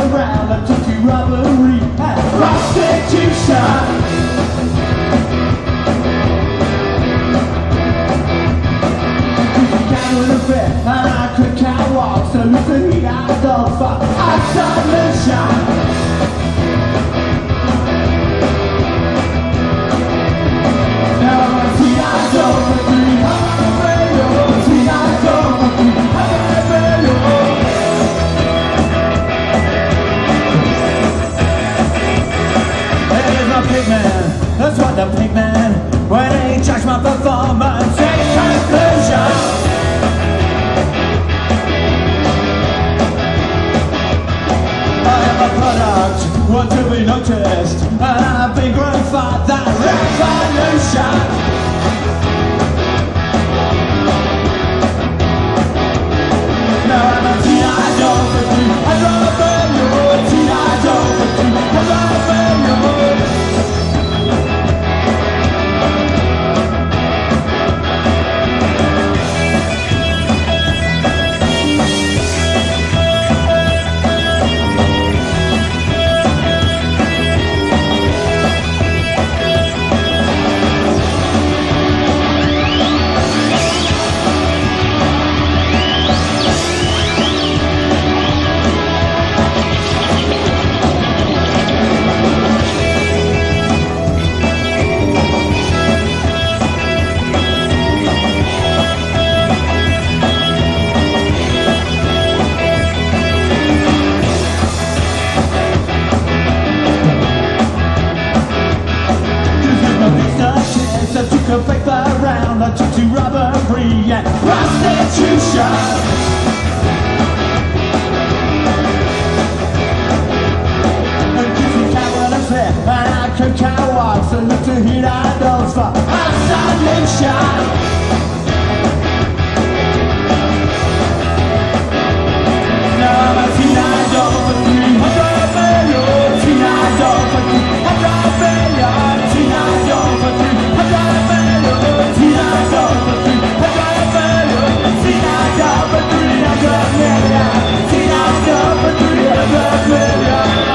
around, I took you robbery and prostitution. And I could catwalk, so look at me, I don't fuck isolation. Now I'm a T.Rex over me, I'm a radio. T.Rex over me, I'm a radio. There's my big man, that's what the big man, when they judge my performance, take conclusion. Want to be noticed, and I've been growing for that revolution. Now I'm a T.Rex over you, I'm a failure. T.Rex over you, I'm a failure. I took a paper round, I took to robbery and prostitution. And kissing Carolyn's hair, and I could catwalk, so look to hit idols for isolation. Now I'm a T.Rex over you, I'm a failure. T.Rex over you, I'm a failure. T.Rex over you, I'm a failure. T.Rex over you, I'm a failure. T.Rex over you, I'm a failure. T.Rex over you, I'm a failure.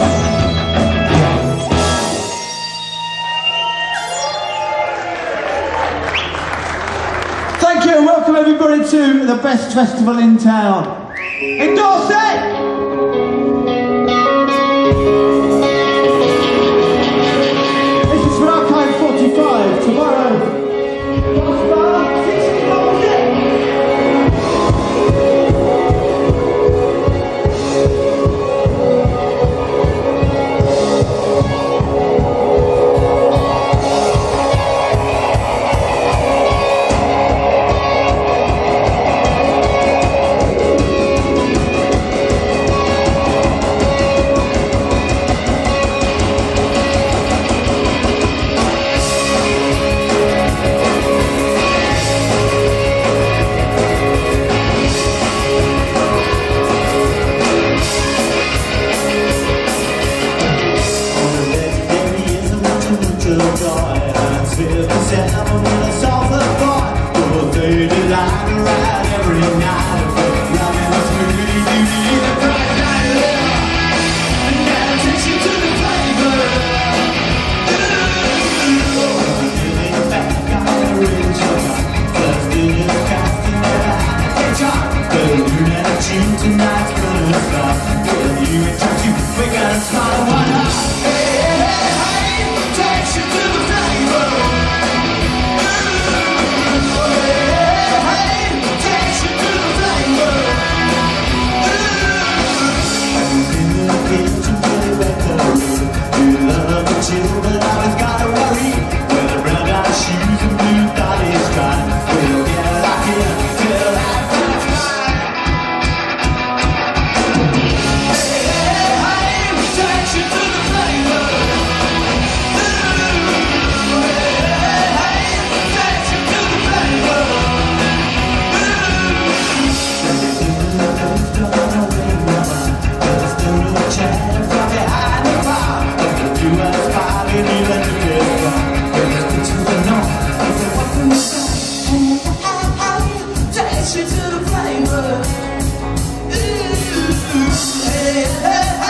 Thank you and welcome everybody to the best festival in town. Endorse IT! This is for Archive 45 tomorrow. Hey, hey, hey.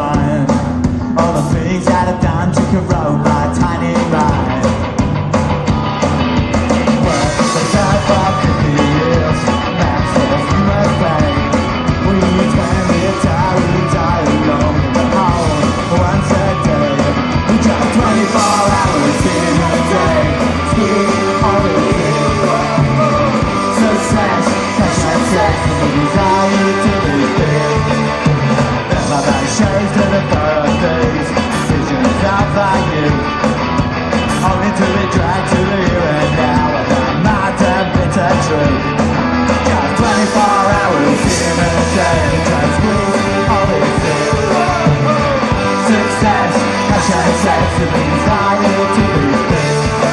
mind. All the things that I've done to corrode my tiny mind. Work the time for 50 years, max for the human pain. When we die alone in the hole. Once a day, we drive 24 hours in a day. Speed all the things. Success, cash and sex, and the desire to live big. My body shows to the birthdays, decisions out by you. Only to be dragged to the here and now about my damn bitter truth. Got 24 hours in a day, try to squeeze all this in. Success, cash and sex, and the desire to live big.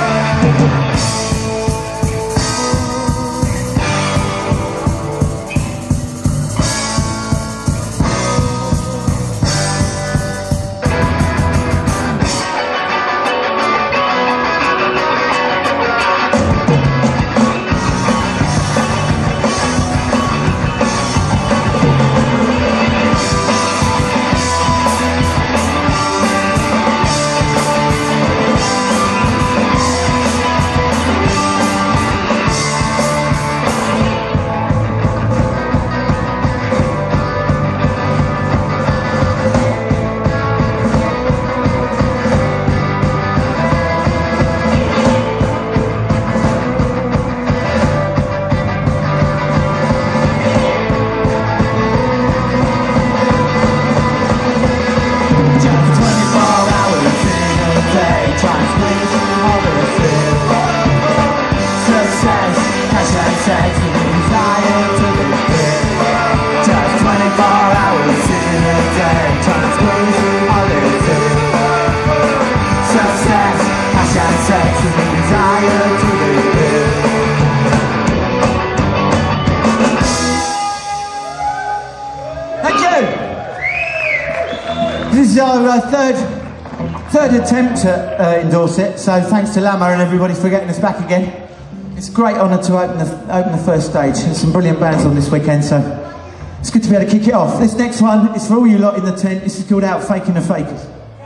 This is our third attempt at Endorse IT, so thanks to Lama and everybody for getting us back again. It's a great honour to open the first stage. There's some brilliant bands on this weekend, so it's good to be able to kick it off. This next one is for all you lot in the tent. This is called Out Faking the Fakers.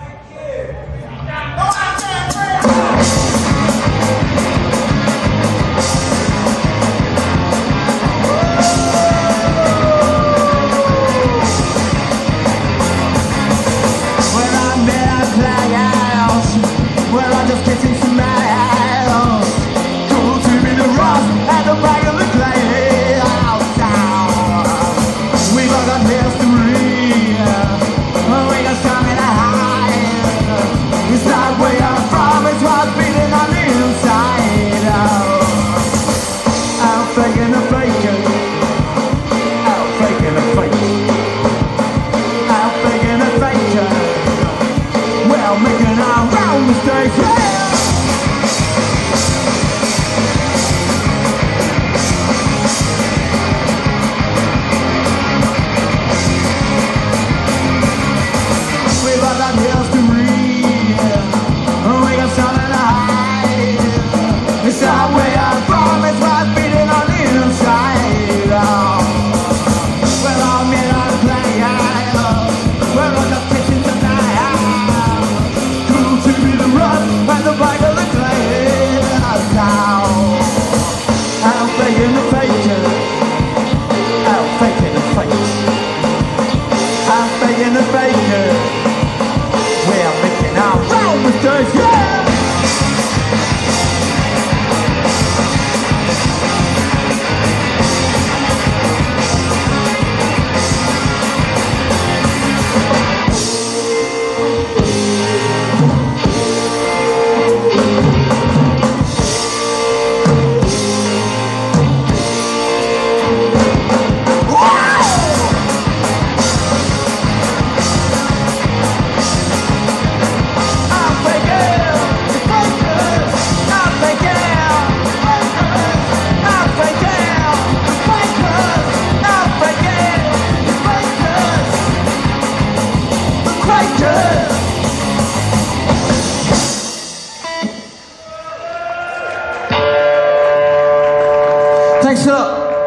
Thanks a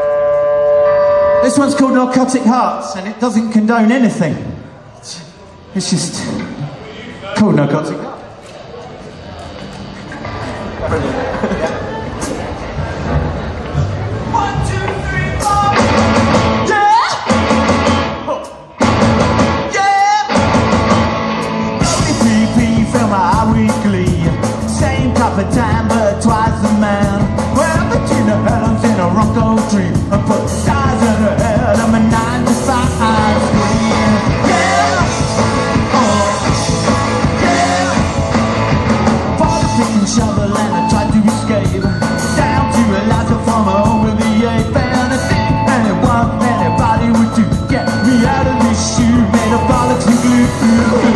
lot. This one's called Narcotic Hearts, and it doesn't condone anything. It's just cool, no concept. Time, but twice the man. Well, the tuna Helens in a Rocco tree and put stars in her head of a 9 to 5 screen. Yeah, oh, yeah. For the pick and shovel, and I tried to escape down to a laser from over the ape. And I think anybody would do get me out of this shoe made of bollocks and glue.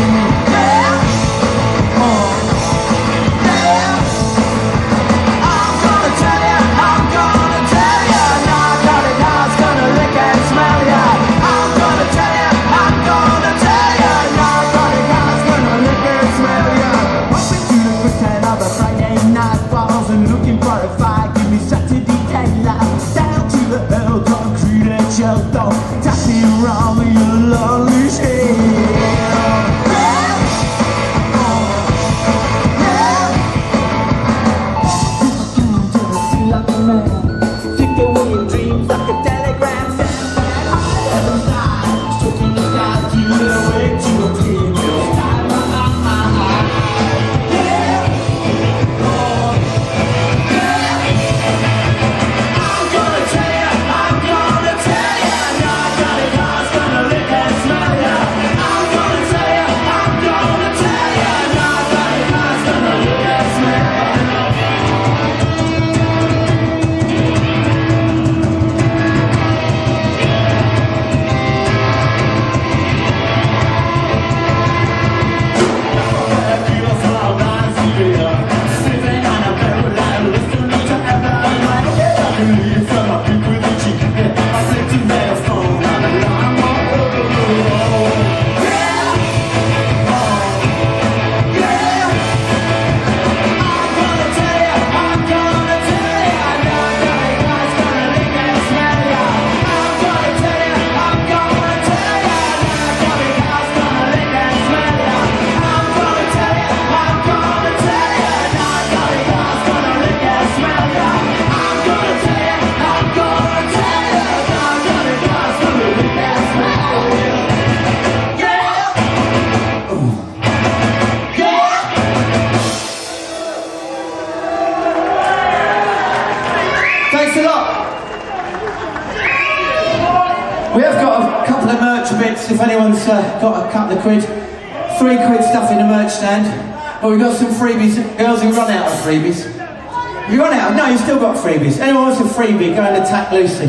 If anyone's got a couple of quid, 3 quid stuff in the merch stand. Well, we've got some freebies. Girls, we run out of freebies. Have you run out? No, you've still got freebies. Anyone wants a freebie, go and attack Lucy.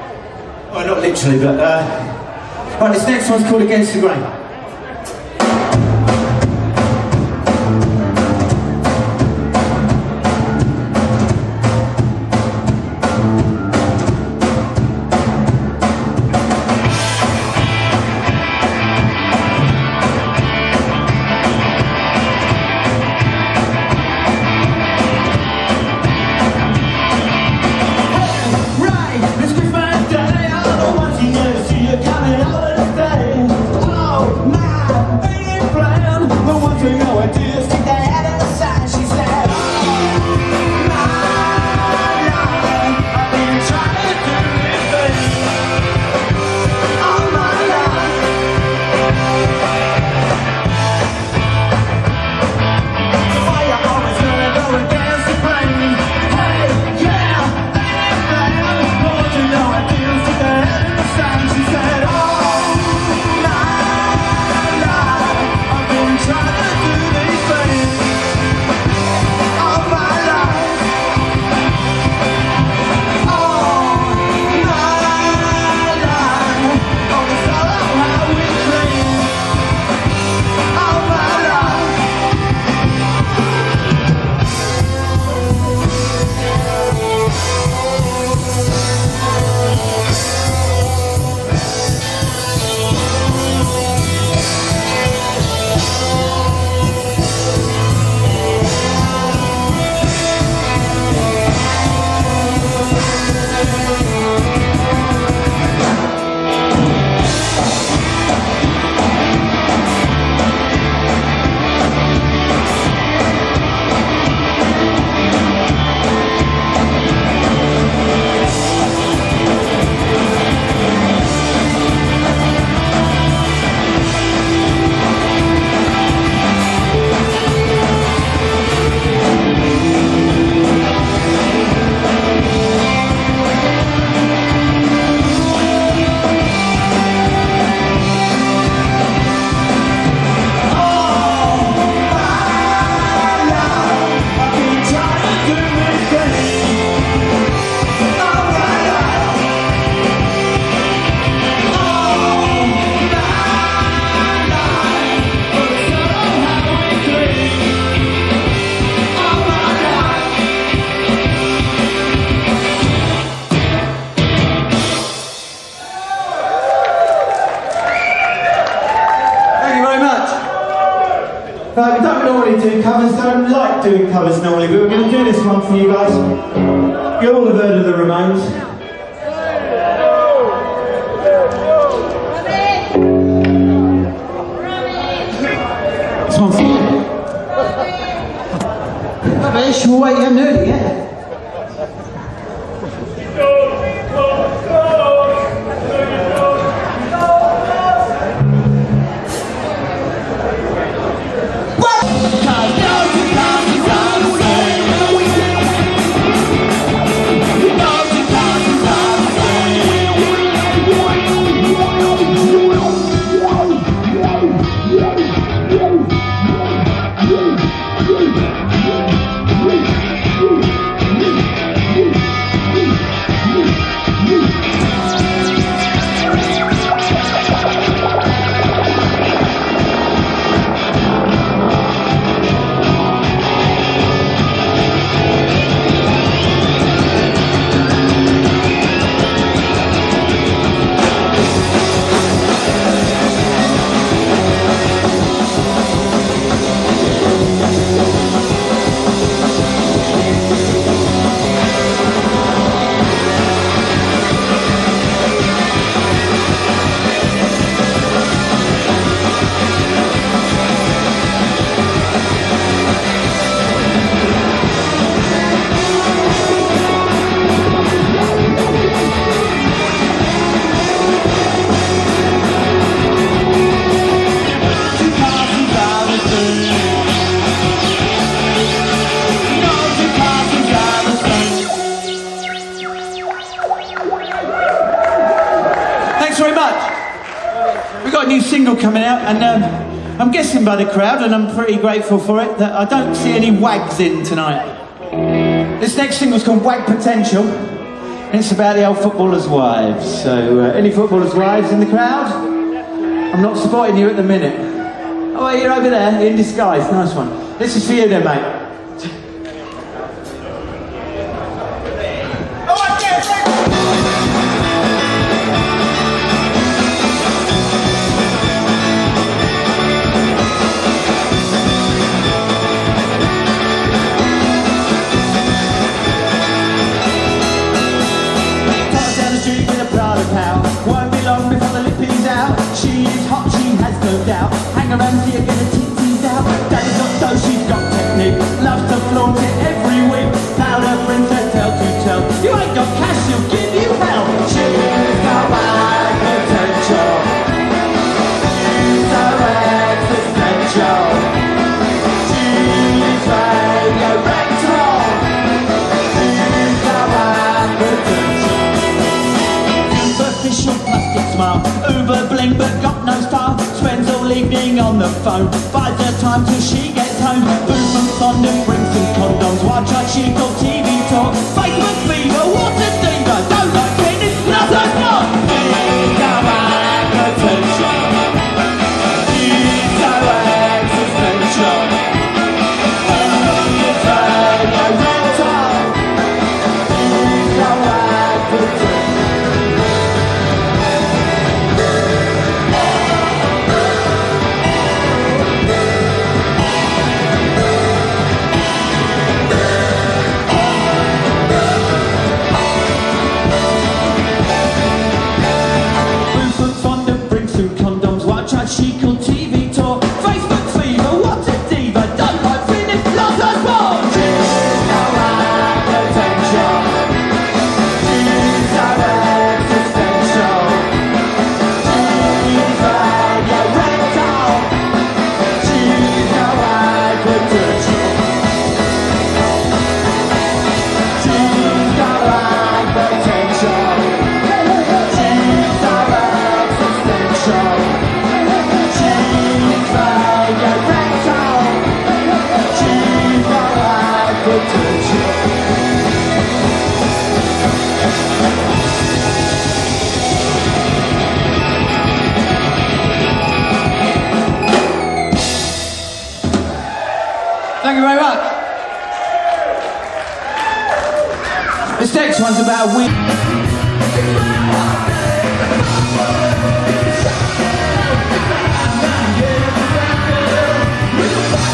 Well, not literally, but... Right, this next one's called Against the Grain. Right, we don't normally do covers, don't like doing covers normally, but we're going to do this one for you guys. You all have heard of the Ramones. This one's for you. Rubbish, we'll wait, you haven't heard it yet. Coming out, and I'm guessing by the crowd, and I'm pretty grateful for it, that I don't see any wags in tonight. This next single's called Wag Potential, and it's about the old footballers' wives. So, any footballers' wives in the crowd? I'm not spotting you at the minute. Oh, you're over there, in disguise. Nice one. This is for you then, mate. Around here, get her titties out. Daddy's got dough, she's got technique. Loves to flaunt it every week. Proud her friends that tell to tell. You ain't got cash, she'll give you hell. She's got wag potential. She's so existential. She's radio rectal. She's got wag potential. Superficial plastic smile. Uber bling but got no style. Spends all evening on the phone, buys her time till she gets home. Booze and fondant, brings some condoms. Why try she got TV talk? Facebook fever, water diva. Don't like fitness, not a not. She's so potential. She's so existential. She's radio rental. She's so potential. She called TV talk, Facebook fever, what a diva, don't like fitness, loves her sport. She's so potential. She's so existential. She's radio rental. She's so potential. She's so potential. She's so existential. Thank you very much. This next one's about a week. With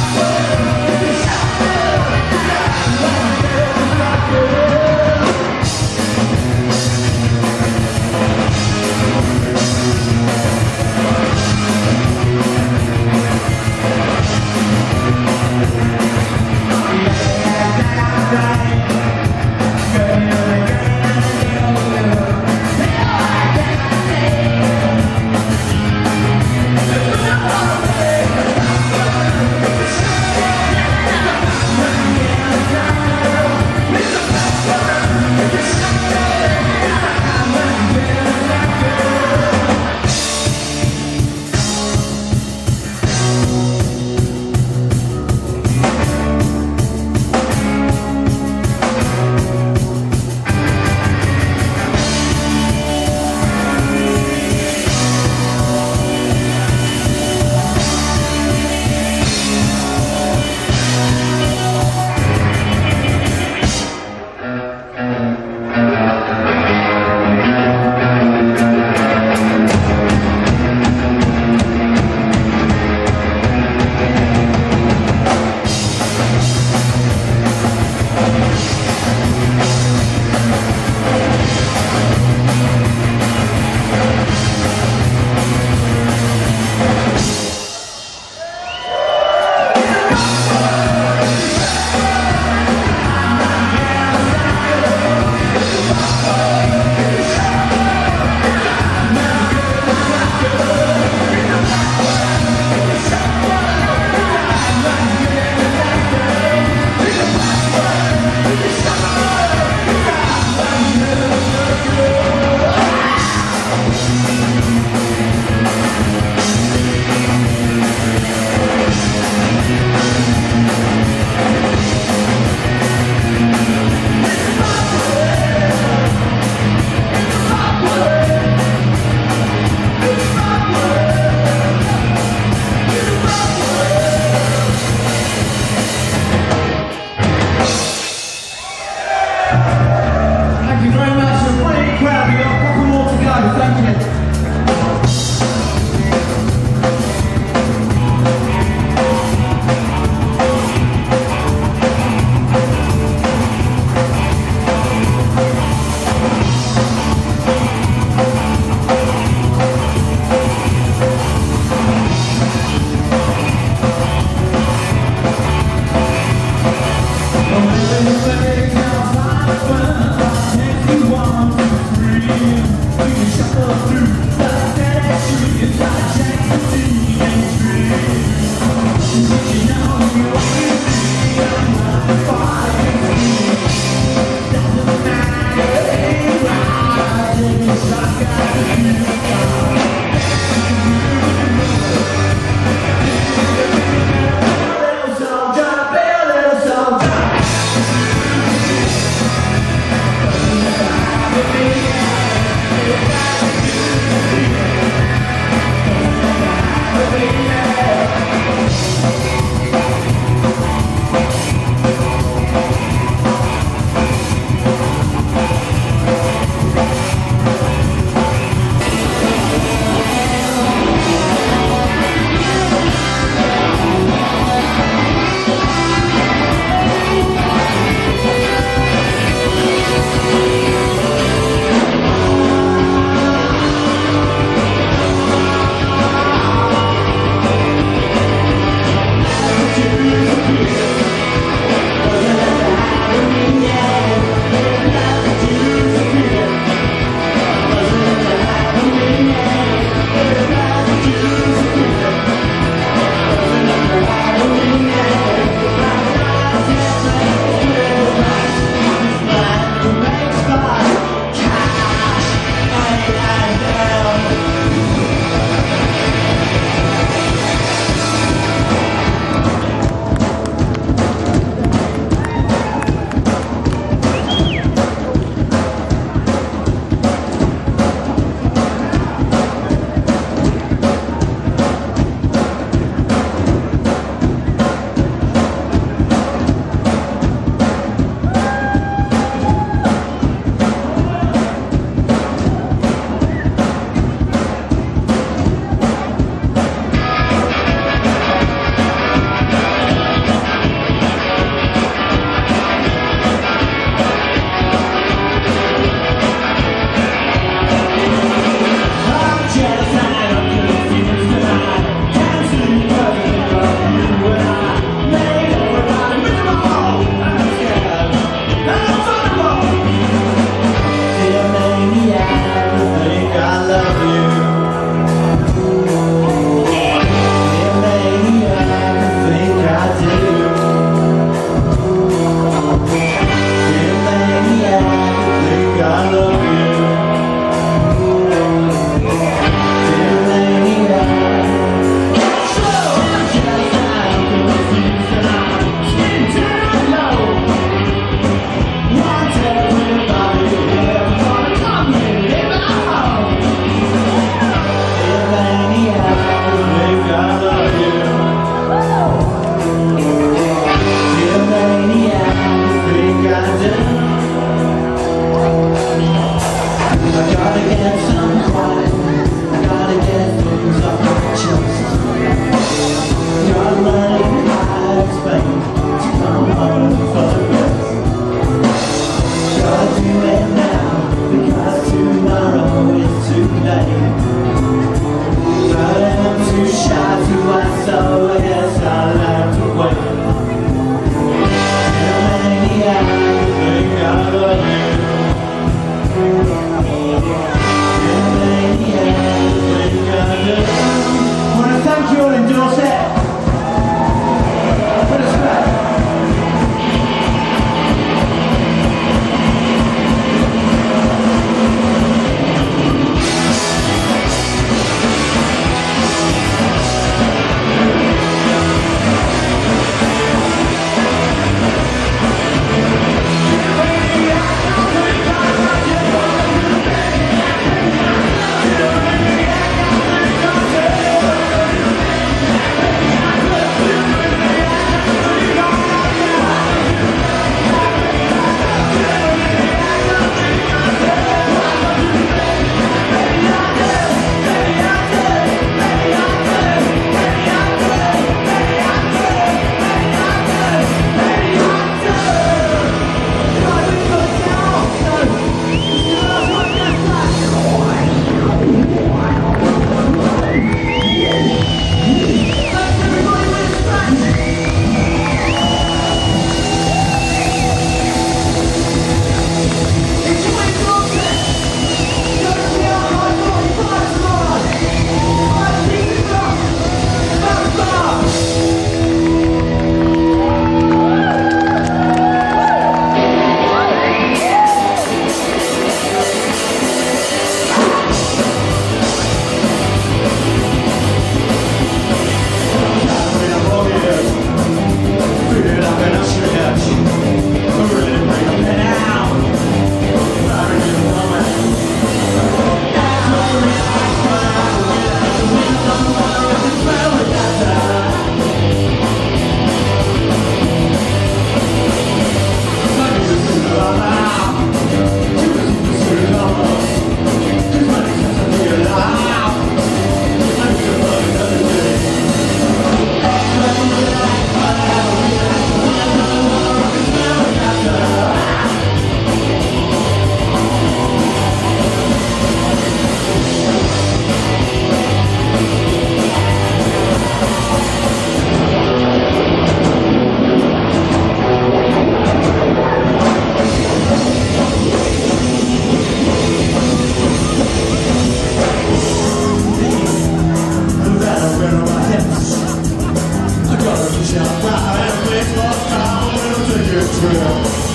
trip.